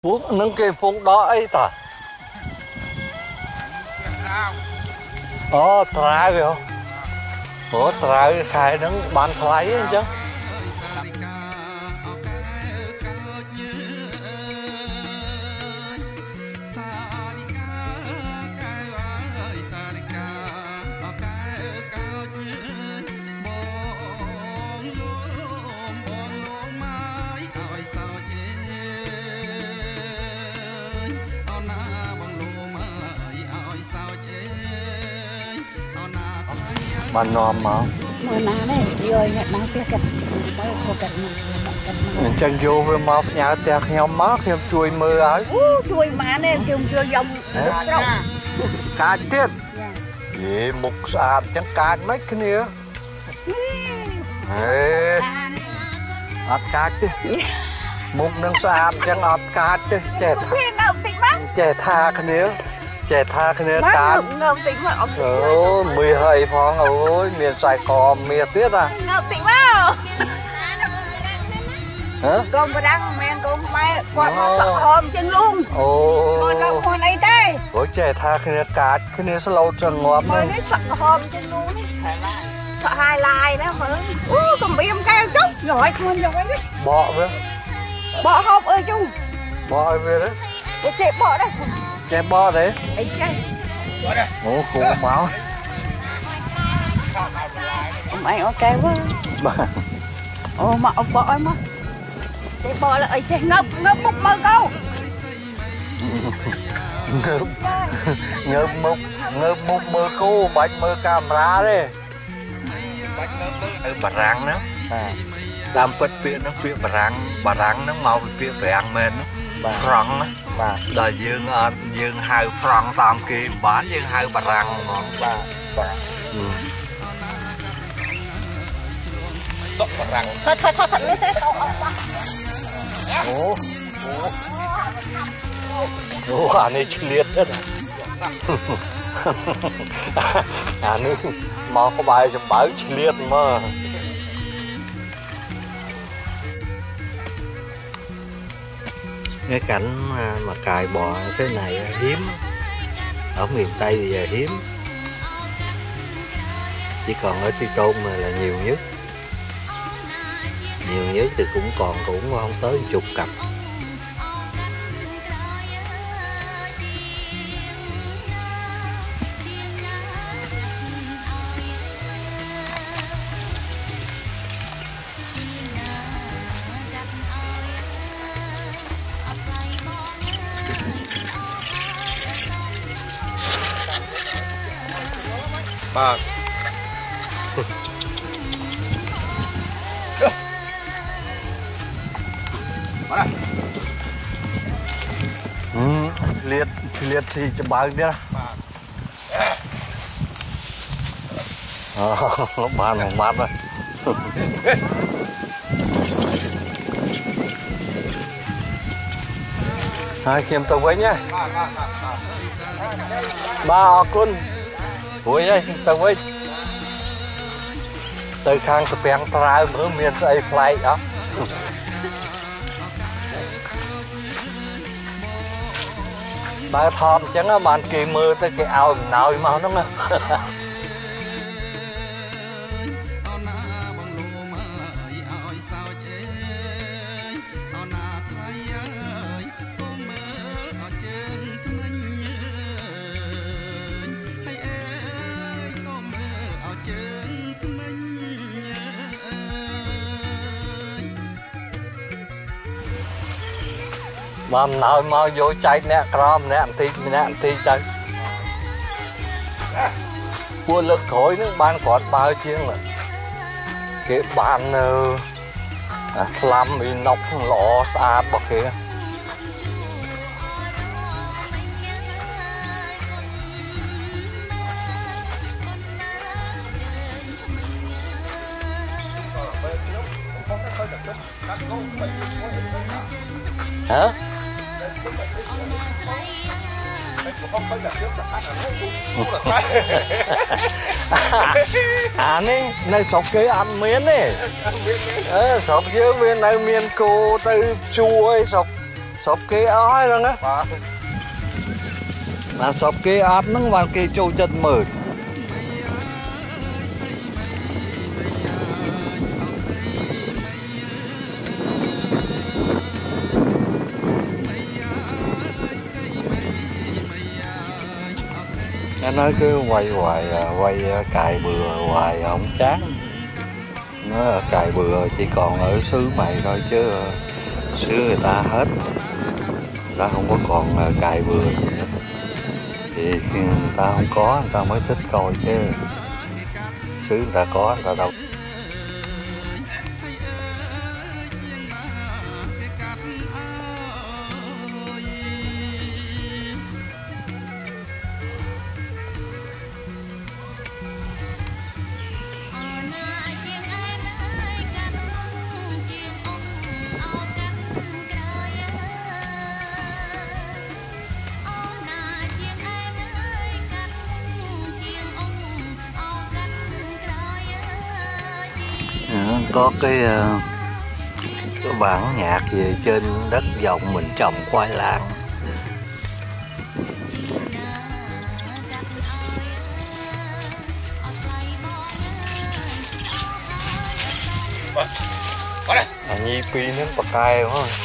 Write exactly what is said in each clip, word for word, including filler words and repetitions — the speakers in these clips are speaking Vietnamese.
Phúc nâng cái phúc đó ấy ta. Ồ, trà kìa. Ồ, trà cái khai nâng bán thái ấy chứ. Bạn nòm mà mà ná này rồi nhận năng tiếc cật bao nhiêu cật mình chân vô với máu nhà tiếc nhau mát em chui mưa ấy chui má này chung chưa dòng cá tiết gì mục sạt chẳng cá mấy cái nữa ớt cá chứ mục nâng sạt chẳng ớt cá chứ chè chè tha cái nữa chè tha cái nữa cá ồ mười hơi phong ôi miền Sài Gòn miền tiết à ngọc tỉnh vào hả con có đăng men con mai con nó sợ hôm chân luôn ồ con đâu con này đây ôi chè tha cái nữa cá cái nữa lâu chân ngọt con nó sợ hôm chân luôn sợ hai lai đó hả còn bị em keo chút rồi con rồi bọ với bọ không ơi chung bọ về đấy cái chè bọ đây chè bọ đấy ấy chơi ồ khổ máu mày ok quá ồ mà ông bọ mà chè bọ là ấy chè ngập ngập bụng mơ câu ngợp ngợp mục ngợp mục mơ cô bạch mơ camera đấy bà răng đó làm bật viện nó viện bà răng bà răng nó mau viện răng men nó răng á là dương dương hai răng tam kia bán dương hai bà răng ngon bà bà bà răng thật thật thật thật lấy thế không ông ba ố ố anh ấy liệt hết à nữa mà có bài cho bảo liệt mà cái cảnh mà cài bò thế này hiếm ở miền Tây thì giờ hiếm chỉ còn ở Tri Tôn mà là nhiều nhất nhiều nhất thì cũng còn cũng không tới chục cặp bà ừ, liệt liệt thì cho bà đi ra nó bàn một mát rồi hai kiếm tàu với nhá ba ọc luôn vui ấy tàu với từ khang từ bèn trao mở miền tây fly đó bà thòm chẳng á bàn kỳ mưa tới cái ao nào mà nó nè mà nào mà vô chạy nè crom nè thì nè thì chạy cua lực thổi nước ban quạt bao chiên là cái bàn uh, slam bị nóc lọ xa bọc kia hả à này này sọc cái ăn miến này ờ, sọc dưới miền này miền cô từ chua ấy sọc sọp kia ói rồi á là sọp kia áp nắng vào kia châu chân mượt nó cứ quay hoài quay cài bừa hoài không chán, nó cài bừa chỉ còn ở xứ mày thôi chứ xứ người ta hết, người ta không có còn cài bừa gì nữa. Thì khi người ta không có người ta mới thích coi chứ xứ người ta có người ta đâu. Có cái, cái bản nhạc về trên đất vọng mình trồng khoai lang. Anh Nhi pi nướng bạc cay đúng không?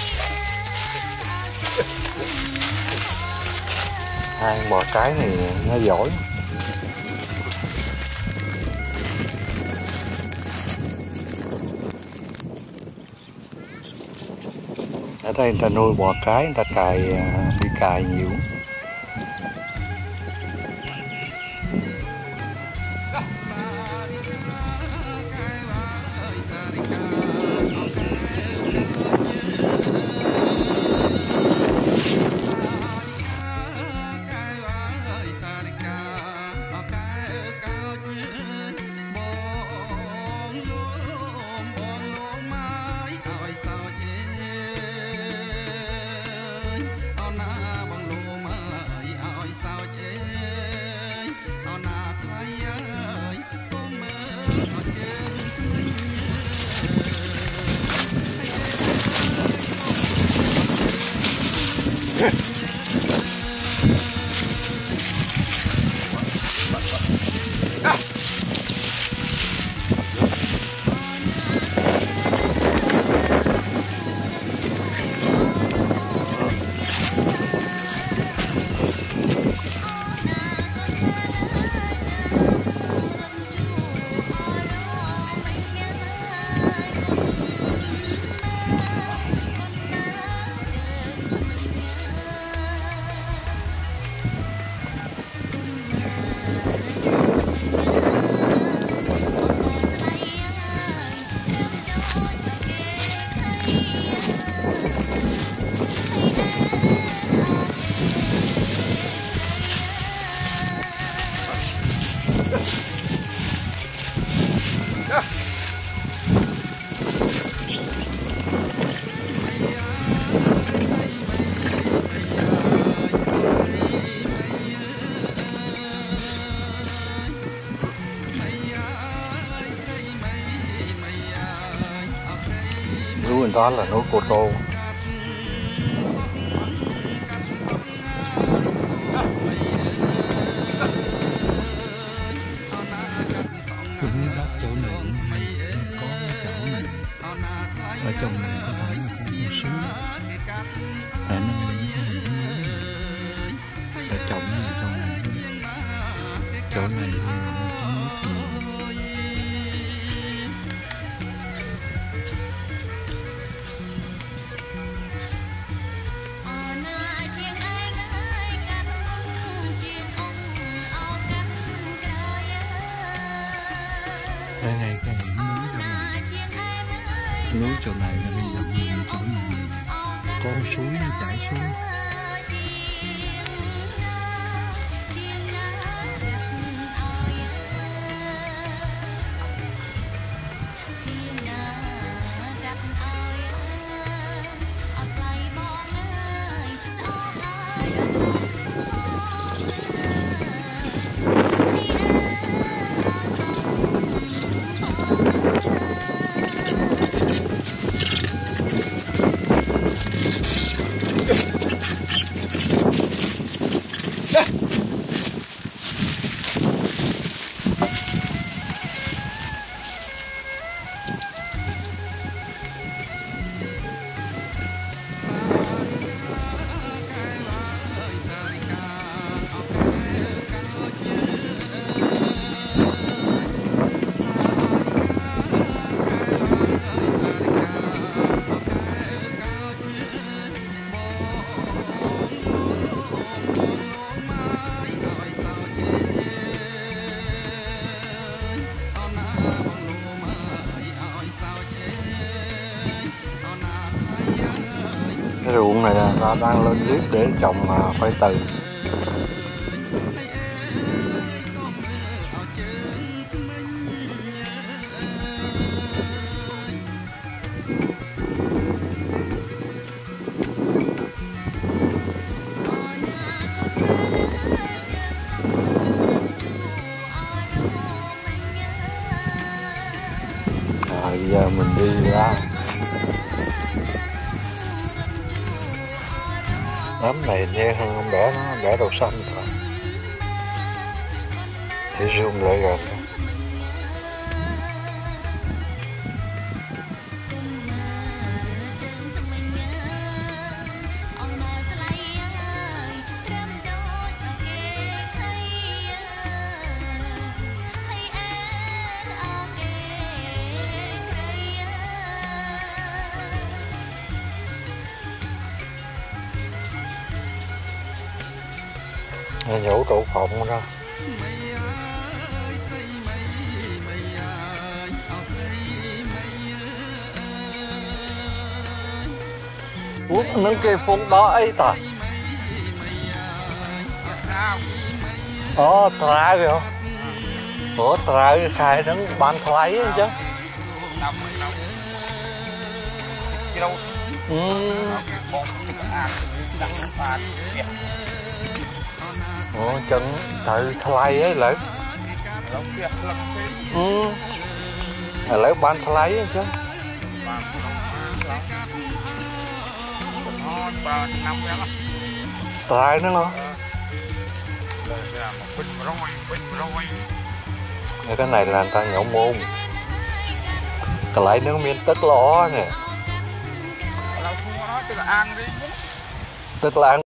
Hai bò cái này nó giỏi. Ở đây người ta nuôi bò cái, người ta cài đi cài nhiều. Núi đó là núi Cô Tô. Tôi biết đất chỗ này hay có chỗ này ở trong này có thể là có một số khả năng mình có thể là trồng ở trong này chỗ này là có nước nhiều. Đây này cái núi chỗ này, núi chỗ này là bây giờ mình chỗ này có con suối nó chảy xuống. ta đang lên clip để trồng khoai từ. À, giờ mình đi ra đám này nghe hơn con bẻ nó bẻ đầu xanh thôi để zoom lại gần. Nhổ trụ phộng ra. Ủa, nâng cây phụng đó ấy ta. Ồ, tra kìa. Ủa, tra cái khai nâng bán thay chứ. Ừ. Ủa, chân tự thay ấy lại. Ừ. À, lấy bán thay chứ. Thay nữa nè. Cái này là người ta nhổ môn. Cái lấy nó miếng tức ló nè. Tức là ăn